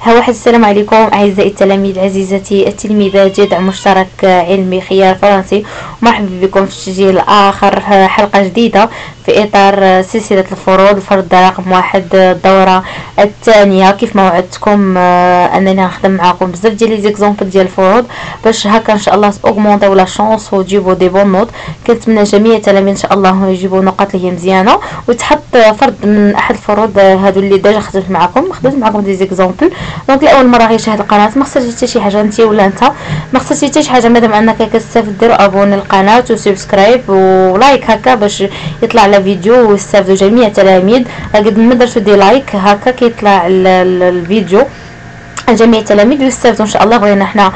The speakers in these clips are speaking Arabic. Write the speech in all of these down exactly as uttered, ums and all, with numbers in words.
ها واحد. السلام عليكم اعزائي التلاميذ، عزيزتي التلميذات، دعم مشترك علمي خيار فرنسي. مرحبا بكم في التسجيل الاخر، حلقه جديده في اطار سلسله الفروض، الفرض رقم واحد، الدوره الثانيه. كيف ما وعدتكم انني نخدم معكم بزاف ديال لي زيكزامبل ديال الفروض باش هكا ان شاء الله اوغمونطيو لا شونس وتجيبوا دي بون نوت. كنتمنى جميع التلاميذ ان شاء الله يجيبوا نقاط اللي هي مزيانه، وتحط فرض من احد الفروض هادو اللي ديجا خدمت معكم خدمت معكم دي زيكزامبل. دونك لاول مره غيشاهد القناه ما خصهاش حتى شي حاجه انت ولا انت ما خصهاش حتى شي حاجه، مادام انك كتستافد دير ابوني للقناه وسبسكرايب ولايك هكا باش يطلع لا فيديو ويستافدوا جميع التلاميذ. قد ما درتو دي لايك هكا كيطلع الفيديو جميع التلاميذ ويستافدوا ان شاء الله. بغينا حنا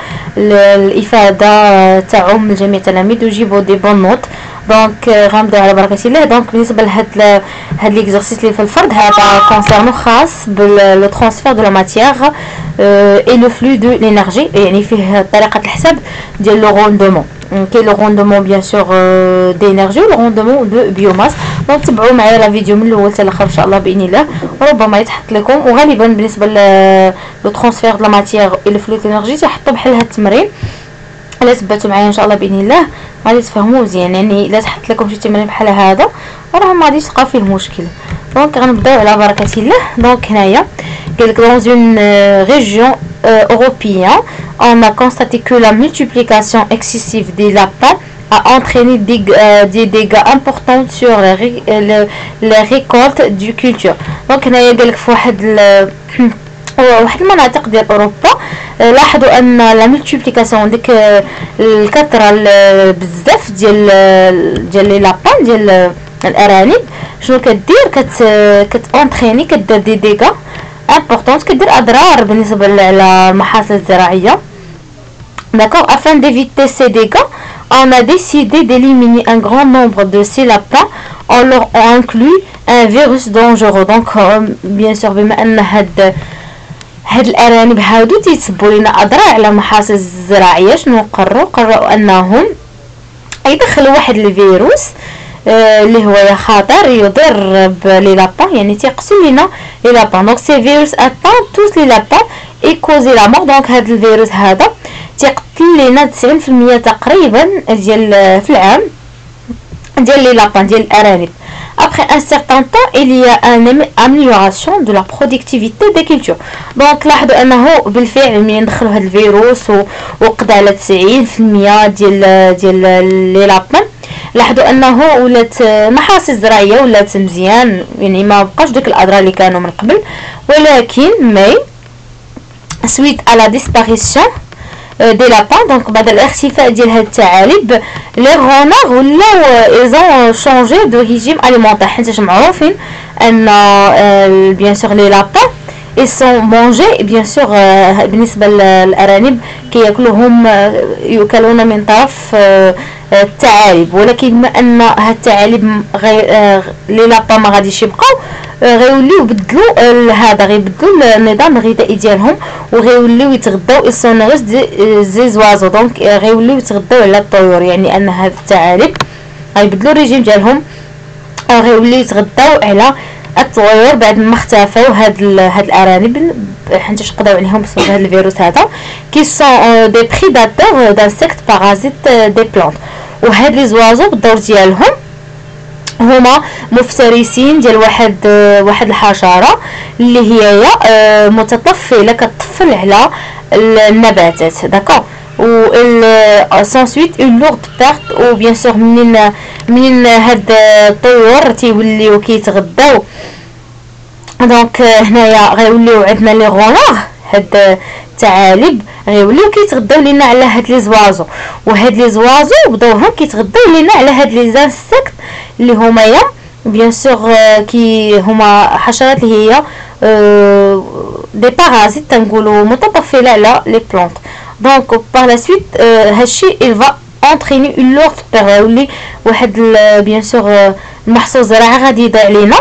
الافاده تعم لجميع التلاميذ ويجيبوا دي بون نوت. دونك غنبداو على بركه الله. دونك بالنسبه لهاد هاد ليكزرسيس اللي في الفرد هذا كونسيرنو خاص بلو ترانسفير دو لا ماتيير اي لو فلو دو لينيرجي، يعني فيه طريقه الحساب ديال لو روندومون. كاين لو روندومون بيان سور دينيرجي و لو روندومون دو بيوماس. دونك تبعوا معايا لا فيديو من الاول حتى الاخر ان شاء الله باذن الله، وربما يتحط لكم. وغالبا بالنسبه لو ترانسفير دو لا ماتيير اي لو فلو دو لينيرجي تحطوا بحال هاد التمرين. الا تبعتوا معايا ان شاء الله باذن الله غادي تفهموا مزيان. يعني الا تحط لكم شي تمرين بحال هذا راه ما غاديش تلقاو فيه المشكل. دونك غنبداو على بركه الله. دونك هنايا قالك dans une euh, région euh, européenne on a constaté que la multiplication excessive des lapins a entraîné des, euh, des dégâts importants sur les, les, les récoltes du culture. دونك هنايا قالك في واحد واحد المناطق ديال اوروبا لاحظوا ان لا مولتيبليكاسيون ديك الكثره بزاف ديال ديال لي لابان ديال الارانب شنو كدير كت كتونطريني كدير دي ديغا امبورطونط، كدير اضرار بالنسبه للمحاصيل الزراعيه. D'accord, afin d'éviter ces dégâts, on a décidé d'éliminer un grand nombre de ces lapins. On leur a inclus un virus dangereux. Donc bien sûr بما ان هاد هاد الارانب هادو تيتسبوا لنا اضرار على المحاصيل الزراعيه، شنو قرروا قرروا انهم يدخلوا واحد الفيروس آه اللي هو خطر يضر بلي لابان، يعني تيقتل لنا لي لابان. دونك سي فيروس اتان توت لي لابان اي كوزي لا مور. دونك هاد الفيروس هذا تيقتل لنا تسعين في المية تقريبا ديال في العام ديال لي لابان ديال الارانب. Après un certain temps, il y a une amélioration de la productivité des cultures. Donc لاحظوا انه بالفعل ملي ندخلوا هذا الفيروس وقضى على تسعين في المية ديال ديال لي لابان، لاحظوا انه ولات المحاصيل الزراعيه ولات مزيان، يعني ما بقاش ديك الاضرار اللي كانوا من قبل. ولكن مي suite à la disparition دي لابان، دونك بعد الاختفاء ديال هاد الثعالب لي غونار ولاو ايزون شونجي دو ريجيم اليمونتير، حيت معروفين ان بيان سور لي لابان اي سون مونجي بيان سور بالنسبه للارانب كياكلوهم يؤكلون من طرف الثعالب. ولكن بما ان هاد الثعالب لي لابان ما غاديش يبقاو، غيوليو يبدلوا هذا غيبدلوا النظام الغذائي ديالهم وغيوليو يتغداو السونغوس دي زي زوازو. دونك غيوليو يتغداو على الطيور، يعني ان هاد الثعالب غيبدلوا الريجيم ديالهم، غيوليو يتغداو على الطيور بعد ما اختفاو هاد هاد الارانب حيت قضاو عليهم بسبب هاد الفيروس هذا كي سون دي بريداتور دانسيكت بارازيت دي بلانت. وهاد لي زوازو بالدور ديالهم هما مفترسين ديال واحد واحد الحشره اللي هي متطفله كتطفل على النباتات. داكور و سانسويت اون لورد بيرت. و بيان سور منين منين هاد الطيور تيوليو كيتغداو، دونك هنايا غيوليو عندنا لي غونار هاد الثعالب غيوليو كيتغداو لينا على هاد لي زوازو، وهاد لي زوازو بدورهم كيتغداو لينا على هاد لي زانسيكت اللي هما يا بيان سور كي هما حشرات اللي هي دي بارازيت تنقولوا متطفله على لي بلانت. دونك بار لا سويت هادشي il va entraîner une lourde période واحد بيان سور المحصول الزراعي غادي يضيع علينا.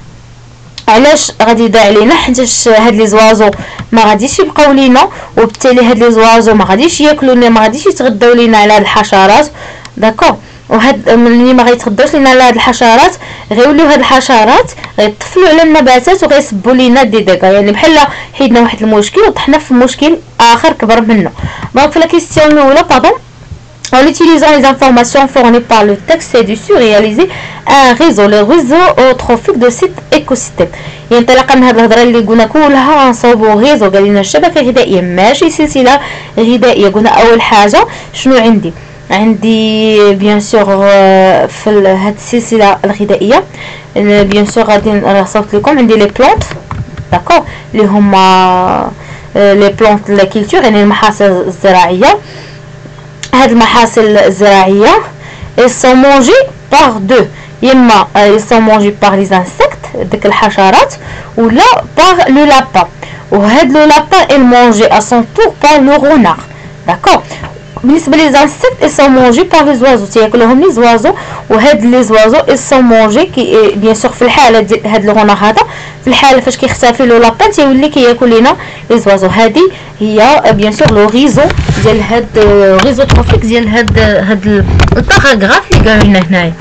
علاش غادي يضيع علينا؟ حيت هاد لي زوازو ما غاديش يبقاو لينا، وبالتالي هاد لي زوازو ما غاديش ياكلونا، ما غاديش يتغداو لينا على هاد الحشرات. داكور وهاد ملي ما غيتغداوش لينا على هاد الحشرات غيوليو هاد الحشرات غيطفلوا على النباتات وغيسبوا لينا دي ديغا، يعني بحال حيدنا واحد المشكل وطحنا في مشكل اخر كبر منه. دونك في لا كيسيون الاولى بardon en utilisant les informations fournies par le texte, c'est de réaliser un réseau, le réseau trophique de sites écosystèmes. ينطلق من هذه الهضره اللي قلنا كلها غنصاوبوا غيزو. قال لنا الشبكه غذائيه ماشي سلسله غذائيه. قلنا اول حاجه شنو عندي؟ عندي بيان سور في هذه السلسله الغذائيه بيان سور غادي نصاوبت لكم. عندي لي بلونت داكور اللي هما لي بلونت لا كولتور، يعني المحاصيل الزراعيه. هاد المحاصيل الزراعيه ils sont mangés par deux، يما ils sont mangés par les insectes ديك الحشرات ولا par le lapin. وهاد لو lapin est mangé à son tour par le renard. d'accord. بالنسبه لي زانسيكت ils sont mangés par les oiseaux، تياكلوهم لي زوازو. وهاد لي زوازو ils sont mangés كي بيان سور في الحاله ديال هاد الغنار هذا في الحاله فاش كيختفي لو لابان تيولي كياكل لينا لي زوازو. هادي هي بيان سور لو ريزو ديال هاد ريزو تروفيك ديال هاد هاد الباراغراف اللي قالوا لنا هنايا.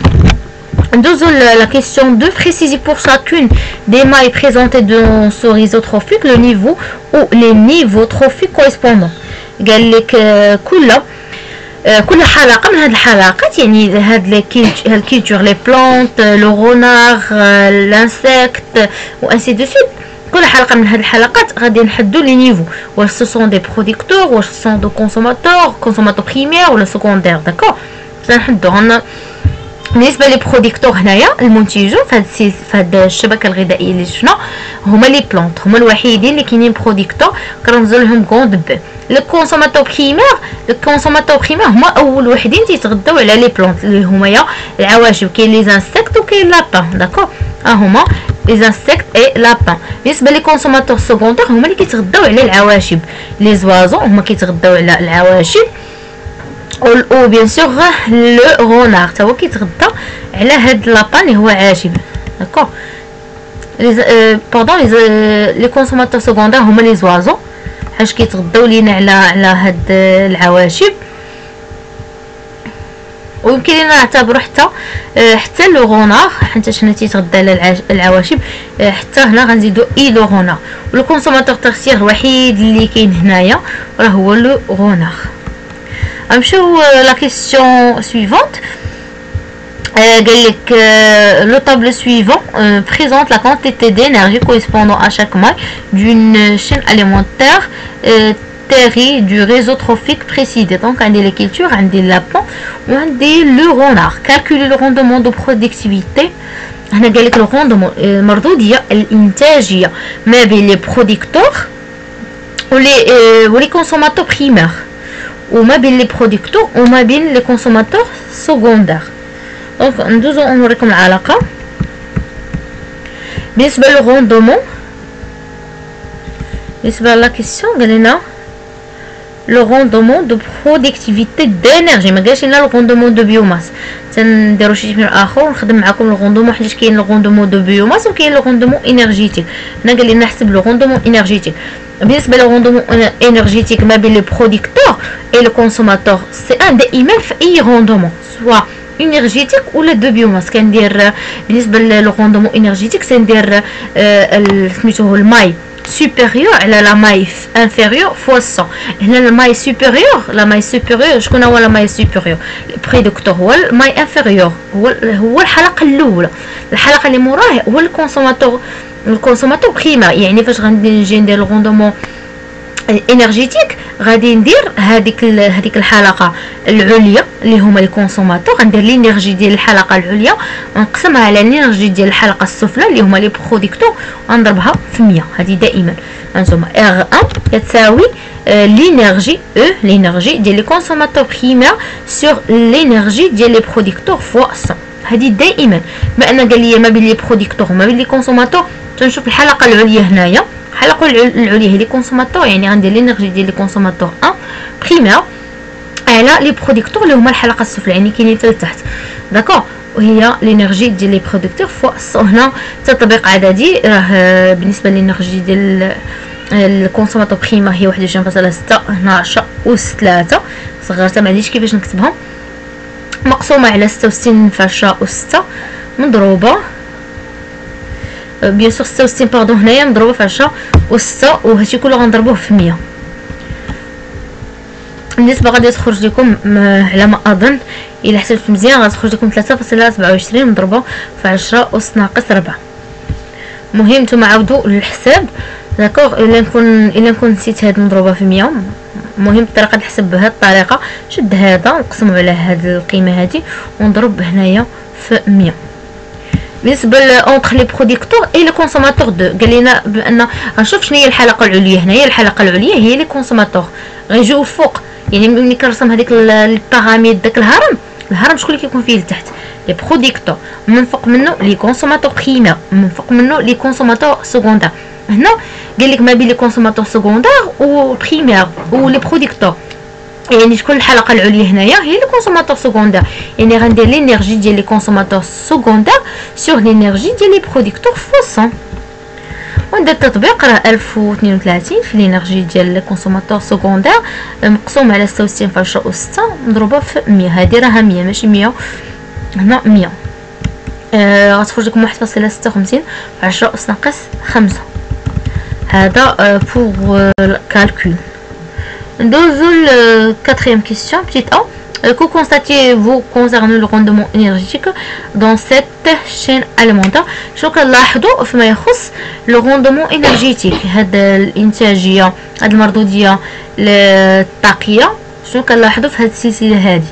ندوزو la question deux. Précisez pour chacune des mailles présentées dans ce réseau trophique le niveau ou les niveaux trophiques correspondants. قال لك كل كل حلقه من هذه الحلقات، يعني هاد الكيلتور لي بلانت لو غونار لانسيكت وانسي دو سويت. كل حلقه من هذه الحلقات غادي نحددوا لي نيفو، واش سو سون دي برودكتور، واش سو سون دو كونسوماتور، كونسوماتور بريمير ولا سكوندير. داكور غنحددوا. بالنسبه لي برودكتور هنايا المنتجون في هذه الشبكه الغذائيه اللي شفنا هما لي بلانت، هما الوحيدين اللي كاينين برودكتور كنرمزوا لهم كوند بي. لو كونسوماتور بريمير لو كونسوماتور بريمير هما اول وحدين تيتغداو على لي بلانت اللي هما يا العواشب. كاين لي زانسيكت وكاين لابان. داكور ها هما لي زانسيكت اي لابان. بالنسبه لي كونسوماتور سكوندير هما اللي كيتغداو على العواشب. لي زوازو هما كيتغداو على العواشب. او بيان سور لو غونار تا هو كيتغدى على هاد لابان اللي هو عاشب. داكور لي بوردون لي كونسوماتور سكوندير هما لي زوازو حاش كيتغداو لينا على على هاد العواشب. ويمكن لينا نعتبروا حتى حتى لو غونار حيت هنا تيتغدى على العواشب، حتى هنا غنزيدو اي لو غونار. ولو كونسوماتور تيرسيير الوحيد اللي كاين هنايا راه هو لو غونار. نمشيو لا كيسيون سويفونت. قال لك لو طابلو سويفون بريزونت لا كونتيتي d'énergie correspondant à chaque maille d'une chaîne alimentaire terri du réseau trophique précédé. Donc عندي les cultures, عندي lapin وعندي le renard. Calculer le rendement de productivité. هنا قال لك le rendement المردوديه الانتاجيه ما بين لي برودكتور ولي ولي كونسوماتور بريمير، وما بين لي برودكتور وما بين لي كونسوماتور سكوندير. دونك ندوزو نوريكم العلاقه. بالنسبه للغوندومون بالنسبه لا كيسيون قال لنا لو غوندومون دو برودكتيفيتي دينيرجي، ما قالش لنا لو غوندومون دو بيوماس. تنديرو شي تمرين اخر ونخدم معكم لو غوندومون حيت كاين لو غوندومون دو بيوماس وكاين لو غوندومون انرجيتيك. هنا قال لنا نحسب لو غوندومون انرجيتيك. بالنسبه لو غوندومون انرجيتيك ما بين لي برودكتور اي لو كونسوماتور سي ان دائما في اي غوندومون سوا انرجيتيك ولا دو بيوماس. كندير بالنسبه للو غوندومون انرجيتيك سندير سميتو الماي supérieur على لا ماي inférieur fois cent. هنا الماي supérieur لا ماي supérieur شكون هو لا ماي supérieur؟ البرودكتور هو الماي inférieur، هو هو الحلقه الاولى. الحلقه اللي موراه هو الكونسوماتور الكونسوماتور بريمير. يعني فاش غنجي ندير الغوندومون انرجيتيك غادي ندير هذيك هذيك الحلقه العليا اللي هما لي كونسوماتور، غندير لينيرجي ديال الحلقه العليا ونقسمها على لينيرجي ديال الحلقه السفلى اللي هما لي برودكتور ونضربها في مية. هذه دائما هانتوما ار واحد كتساوي لينيرجي او لينيرجي ديال لي كونسوماتور بريمير سور لينيرجي ديال لي برودكتور فوا مية. هذه دائما ما انا قال لي ما بين لي برودكتور وما بين لي كونسوماتور. تنشوف الحلقه العليا هنايا، الحلقه العليا هي لي كونسوماتور، يعني غندير لينيرجي ديال لي كونسوماتور واحد بريمير على لي برودكتور اللي هما الحلقه السفلى يعني كاينين حتى لتحت. داكور وهي لينيرجي ديال لي برودكتور فوا مية. هنا تطبيق عددي راه بالنسبه للينيرجي ديال الكونسوماتور بريمير هي واحد وعشرين فاصلة ستة هنا عشرة أس ثلاثة. صغرتها معليش كيفاش نكتبهم. مقسومه على ستة وستين فاصلة ستة مضروبه بيان سور ستة وستين باردون هنايا مضروبه في عشرة وستة، وهادشي كله غنضربوه في مية. النسبه غادي تخرج لكم على ما اظن الا حسبت مزيان غتخرج لكم ثلاثة فاصلة سبعة وعشرين مضروبه في عشرة أس ناقص ربعة. مهم نتوما عاودوا للحساب داكوغ. الا نكون الا نكون نسيت هاد مضروبه في مية، المهم الطريقه نحسب بهذه الطريقه، شد هذا نقسمو على هاد القيمه هادي ونضرب هنايا في مية. بالنسبه اونطخ لي بروديكتور اي لي كونسوماتور دو، قال لنا بان غنشوف شنو هي الحلقه العليا. هنايا الحلقه العليا هي لي كونسوماتور غيجيو فوق، يعني ملي كنرسم هذيك الباراميد داك الهرم، الهرم شكون اللي كيكون فيه لتحت؟ لي بروديكتور، من فوق منه لي كونسوماتور بريمير، من فوق منه لي كونسوماتور سكوندير. هنا قال لك ما بين لي كونسوماتور سكوندير و بريمير و لي بروديكتور، يعني تكون الحلقه العليا هنايا هي لي كونسوماتور سكوندير، يعني غندير لينيرجي ديال لي كونسوماتور سكوندير سور لينيرجي ديال لي بروديكتور فوا مية. وندير التطبيق راه ألف واثنين وثلاثين في لينيرجي ديال لي كونسوماتور سكوندير مقسوم على ستة وستين فاصلة ستة مضروبه في مية. هذه راها مية ماشي مية، هنا مية. آه غتخرج لكم واحد فاصلة ستة وخمسين في عشرة أس ناقص خمسة. هذا آه بوغ الكالكول. ندوزو ل quatrième question petite a. Que constatez-vous concernant le rendement énergétique dans cette chaîne alimentaire؟ شنو كنلاحظوا فيما يخص لو روندمون انرجيتيك، هاد الانتاجيه هاد المردوديه الطاقيه، شنو كنلاحظوا في هاد السلسله هادي؟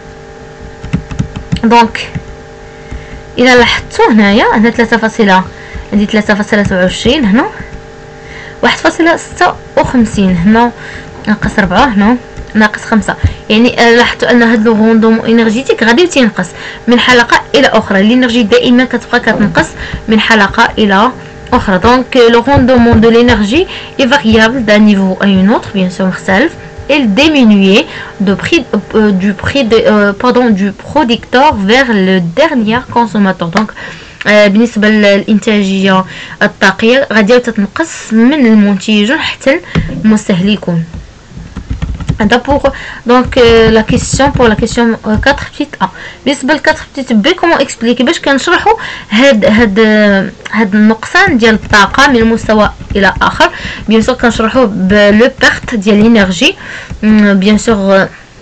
دونك الى لاحظتوا هنايا هنا ثلاثة فاصلة عندي ثلاثة فاصلة سبعة وعشرين، هنا واحد فاصلة ستة وخمسين، هنا ناقص ربعة، هنا ناقص خمسة. يعني لاحظتوا ان هاد لو روندومون انرجيتيك غادي تينقص من حلقه الى اخرى، الانرجي دائما كتبقى كتنقص من حلقه الى اخرى. دونك لو روندومون دو لينرجي اي فاريابل دان نيفو ا اون اوتر بيان سور مختلف. et diminuer de prix euh, du prix de euh, pardon du producteur vers le dernier consommateur. donc آه بالنسبه للانتاجيه الطاقيه غادي تتنقص من المنتج حتى المستهلكون. هذا بوغ دونك لا كيسيون بور لا كيسيون أربعة بتيت ا. بالنسبه ل أربعة بتيت بي كومون اكسبليكي باش كنشرحوا هاد هاد هاد النقصان ديال الطاقه من مستوى الى اخر. بيان سور كنشرحوا بلو بيرت ديال لينيرجي. بيان سور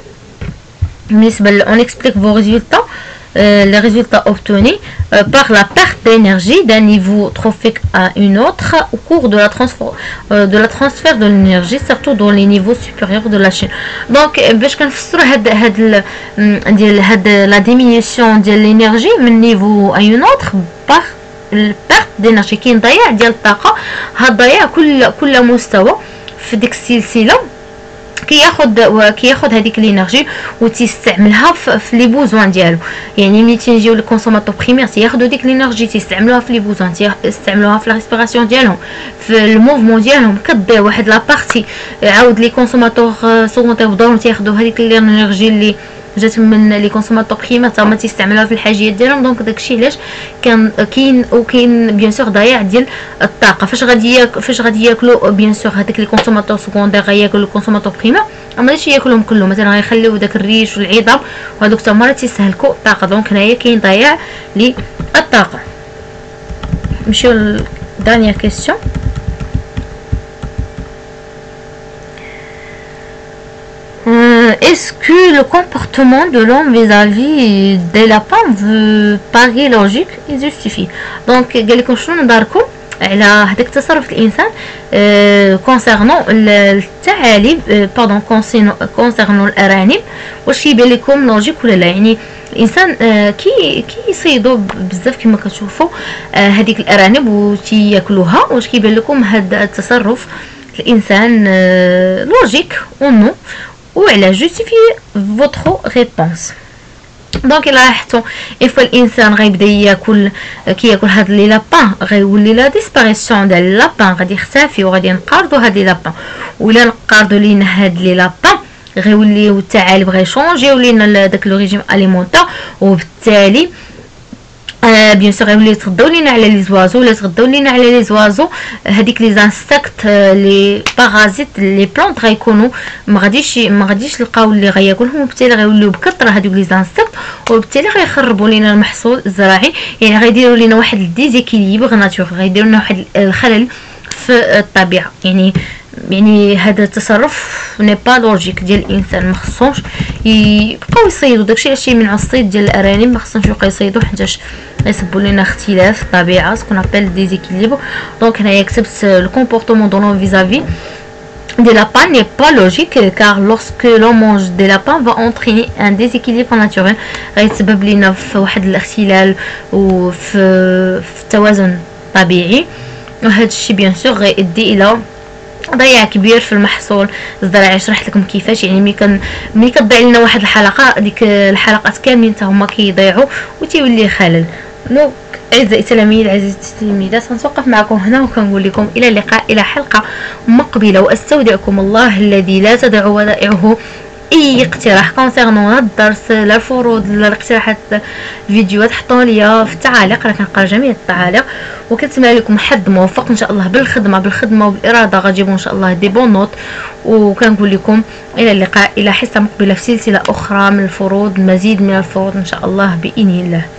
بالنسبه ل اون اكسبليك فو ريزولتا les résultats obtenus euh, par la perte d'énergie d'un niveau trophique à une autre au cours de la, euh, de la transfert de l'énergie, surtout dans les niveaux supérieurs de la chaîne. Donc, باش كنفسروا هاد هاد ديال هاد la diminution ديال l'énergie من niveau à une autre par perte d'énergie، كاين ضياع ديال الطاقة. هاد الضياع كل كل مستوى في ديك السلسلة كياخد كياخد هذيك الانرجي وتيستعملها في لي بوزوان ديالو. يعني ملي تنجيو للكونسوماتور بريمير تياخدوا ديك الانرجي تيستعملوها في لي بوزوان، تيستعملوها في لا ريسبيراسيون ديالهم، في الموفمون ديالهم. كدير واحد لا بارتي عاود لي كونسوماتور سكوندير بدورهم تياخدوا هذيك الانرجي اللي جات من لي كونسوماتور بريمير تا هما تيستعملوها في الحاجيات ديالهم. دونك داكشي علاش كان كاين وكاين بيان سور ضياع ديال الطاقه. فاش غادي ياك فاش غادي ياكلوا بيان سور هذاك لي كونسوماتور سكوندير غياكلوا الكونسوماتور بريمير، اما ماشي ياكلهم كلهم، مثلا غيخليو داك الريش والعظام وهذوك حتى هما تيستهلكوا الطاقه. دونك هنايا كاين ضياع للطاقه. نمشيو ل دانيير كيسيون. Est-ce que le comportement de l'homme vis-à-vis des lapins veut paraît logique et justifié؟ donc قال لكم شنو نداركم على هذاك تصرف الانسان كونسيرنون الثعالب باردون كونسيرنون الارانب، واش كيبان لكم لوجيك ولا لا؟ يعني الانسان كي كيصيدوا بزاف كما كتشوفوا هذيك الارانب وتياكلوها، واش كيبان لكم هذا التصرف الانسان لوجيك او نو؟ وعلى justifier votre réponse. دونك الا لاحظتوا اف الانسان غيبدا ياكل كياكل هاد لي لابان غيولي لا ديسباريسيون ديال لابان غادي يختفي وغادي نقارضوا هاد لي لابان، ولا نقارضوا لينا هاد لي لابان غيوليو الثعالب غيشونجيو لينا داك لو ريجيم اليمونتير، وبالتالي آه بيان سور غيوليو يتغداو لينا على لي زوازو ولا يتغداو لينا على لي زوازو. هذيك لي زانسكت لي بارازيت لي بلونط غيكونوا ما غاديش ما غاديش نلقاو اللي غياكلهم، وبالتالي غيوليو بكثره هذوك لي زانسكت، وبالتالي غيخربوا لينا المحصول الزراعي. يعني غيديروا لينا واحد الديزيكيليبر ناتور، غيديروا لنا واحد الخلل في الطبيعه. يعني يعني هذا التصرف ني با لوجيك ديال الانسان، ما خصهمش يبقاو يصيدوا داكشي علاش من الصيد ديال الارانب، ما خصهمش يبقاو يصيدوا حيتاش غيسبوا لنا اختلاف في الطبيعه سكون ابل ديزيكيليبر. دونك هنايا كتبت le comportement de nos vis-à-vis des lapins n'est pas logique car lorsque l'on mange des lapins va entraîner un déséquilibre naturel، غيتسبب لنا في واحد الاختلال وفي في التوازن الطبيعي، وهذا الشيء بيان سور غيؤدي الى ضياع كبير في المحصول الزراعي. شرحت لكم كيفاش، يعني ملي كان ملي كتضيع لنا واحد الحلقه ديك الحلقات كاملين حتى هما كيضيعوا وتيولي خلل. دونك اعزائي التلاميذ عزيزتي التلميذات غنتوقف معكم هنا وكنقول لكم الى اللقاء الى حلقه مقبله، واستودعكم الله الذي لا تدع ودائعه. اي اقتراح كونسيرنون هذا الدرس لا الفروض لا الاقتراحات الفيديوهات حطوا لي في التعاليق، راه كنقرا جميع التعاليق، وكنتمنى لكم حد موفق ان شاء الله بالخدمه بالخدمه وبالاراده غتجيبوا ان شاء الله دي بون نوت. وكنقول لكم الى اللقاء الى حصه مقبله في سلسله اخرى من الفروض، المزيد من الفروض ان شاء الله باذن الله.